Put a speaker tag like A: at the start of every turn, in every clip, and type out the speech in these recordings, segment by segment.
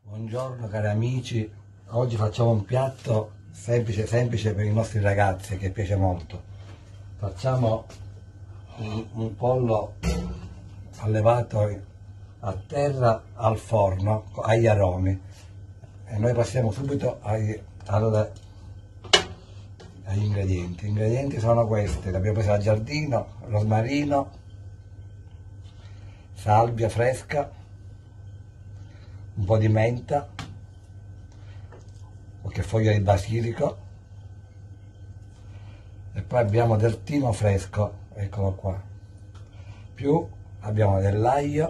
A: Buongiorno cari amici, oggi facciamo un piatto semplice per i nostri ragazzi che piace molto. Facciamo un pollo allevato a terra al forno agli aromi e noi passiamo subito agli ingredienti. Gli ingredienti sono questi: abbiamo preso al giardino, rosmarino, salvia fresca, un po' di menta, qualche foglia di basilico e poi abbiamo del timo fresco, eccolo qua, più abbiamo dell'aglio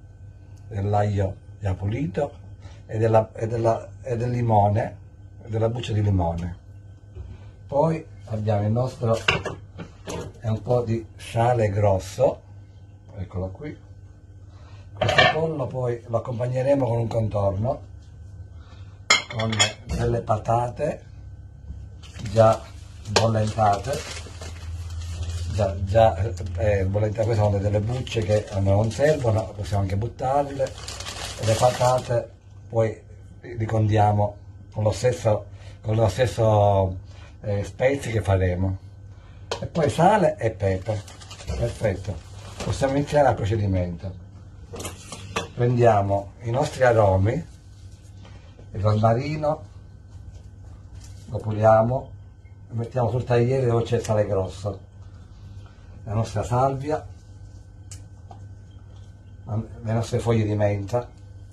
A: già pulito e del limone, della buccia di limone. Poi abbiamo il nostro e un po' di sale grosso, eccolo qui. Questo pollo poi lo accompagneremo con un contorno, con delle patate già bollentate, queste sono delle bucce che a noi non servono, possiamo anche buttarle, e le patate poi li condiamo con lo stesso spezie che faremo, e poi sale e pepe. Perfetto, possiamo iniziare al procedimento. Prendiamo i nostri aromi, il rosmarino, lo puliamo, lo mettiamo sul tagliere dove c'è il sale grosso, la nostra salvia, le nostre foglie di menta,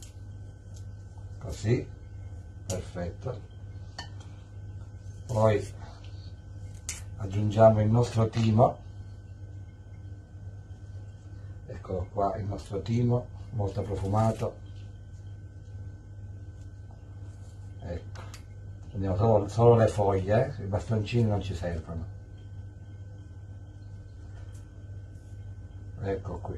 A: così, perfetto. Poi aggiungiamo il nostro timo, eccolo qua il nostro timo, molto profumato. Ecco, prendiamo solo le foglie, i bastoncini non ci servono. Ecco qui.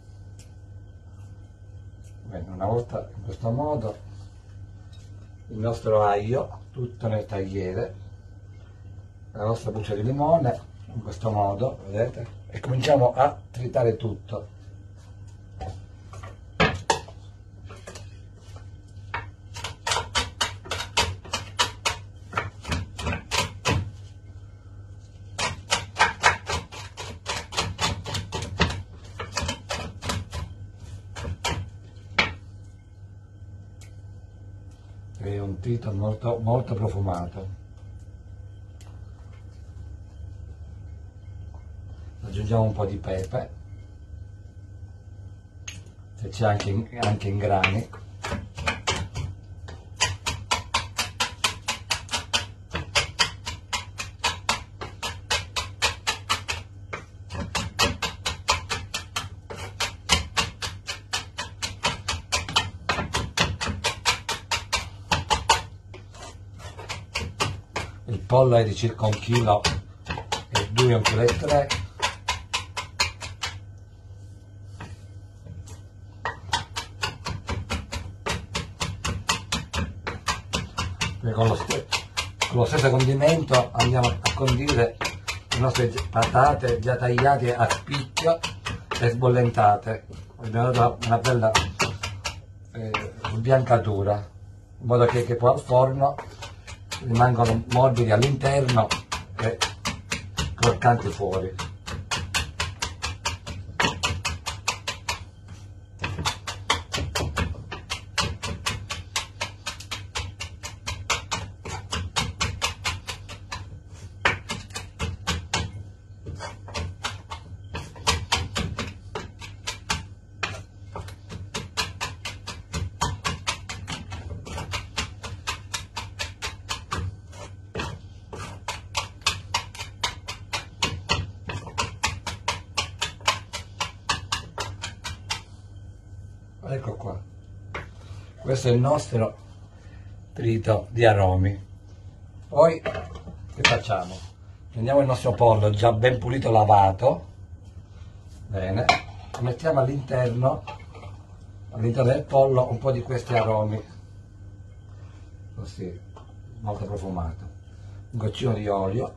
A: Bene, una volta in questo modo il nostro aglio tutto nel tagliere, la nostra buccia di limone in questo modo, vedete? E cominciamo a tritare tutto. È un trito molto profumato. Aggiungiamo un po' di pepe, se c'è anche in grani. Il pollo è di circa 1,2 kg, 1,3 kg. Con lo stesso condimento andiamo a condire le nostre patate già tagliate a spicchio e sbollentate. Abbiamo dato una bella sbiancatura, in modo che poi al forno rimangono morbidi all'interno e croccanti fuori. Ecco qua, questo è il nostro trito di aromi. Poi che facciamo? Prendiamo il nostro pollo già ben pulito, lavato bene, e mettiamo all'interno del pollo un po' di questi aromi, così, molto profumato, un goccino di olio,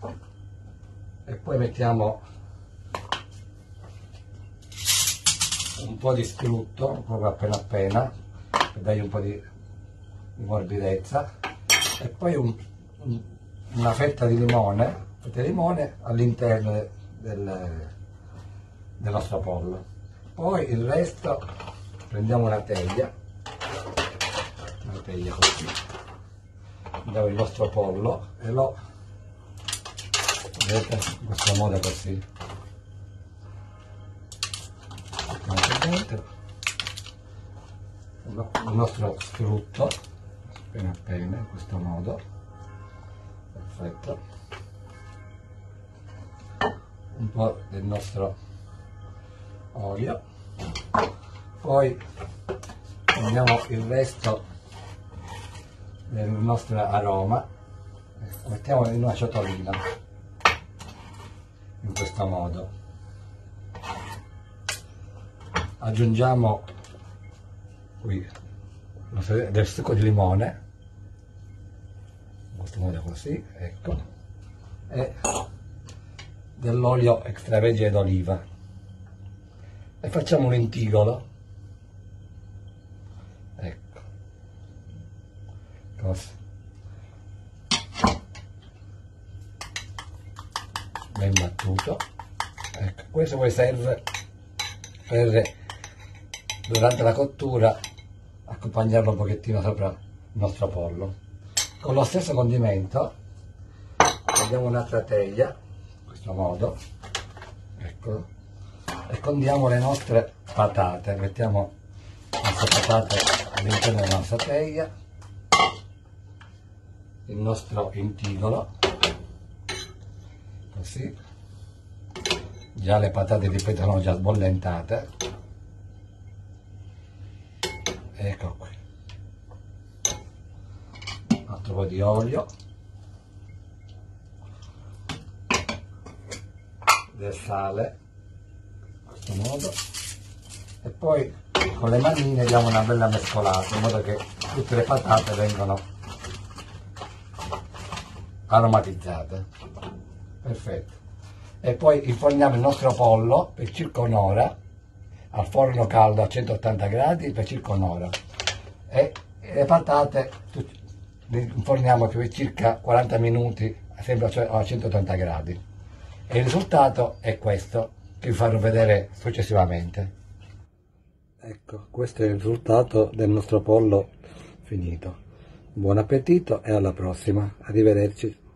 A: e poi mettiamo un po' di strutto, proprio appena appena, per dargli un po' di morbidezza, e poi una fetta di limone all'interno del nostro pollo. Poi il resto prendiamo una teglia così, prendiamo il nostro pollo e lo vedete in questo modo così, mettiamo dentro il nostro strutto appena appena in questo modo, perfetto, un po' del nostro olio, poi prendiamo il resto del nostro aroma, mettiamolo in una ciotolina in questo modo, aggiungiamo qui del succo di limone in questo modo così, ecco, e dell'olio extravergine d'oliva e facciamo un intigolo, ecco, così, ben battuto, ecco. Questo poi serve per durante la cottura accompagnarlo un pochettino sopra il nostro pollo. Con lo stesso condimento prendiamo un'altra teglia in questo modo, ecco, e condiamo le nostre patate, mettiamo le nostre patate all'interno della nostra teglia, il nostro intigolo così, già le patate ripeto sono già sbollentate, ecco qui, un altro po' di olio, del sale in questo modo, e poi con le manine diamo una bella mescolata in modo che tutte le patate vengono aromatizzate, perfetto. E poi inforniamo il nostro pollo per circa un'ora al forno caldo a 180 gradi per circa un'ora, e le patate le inforniamo per circa 40 minuti sempre a 180 gradi, e il risultato è questo che vi farò vedere successivamente. Ecco, questo è il risultato del nostro pollo finito. Buon appetito e alla prossima, arrivederci.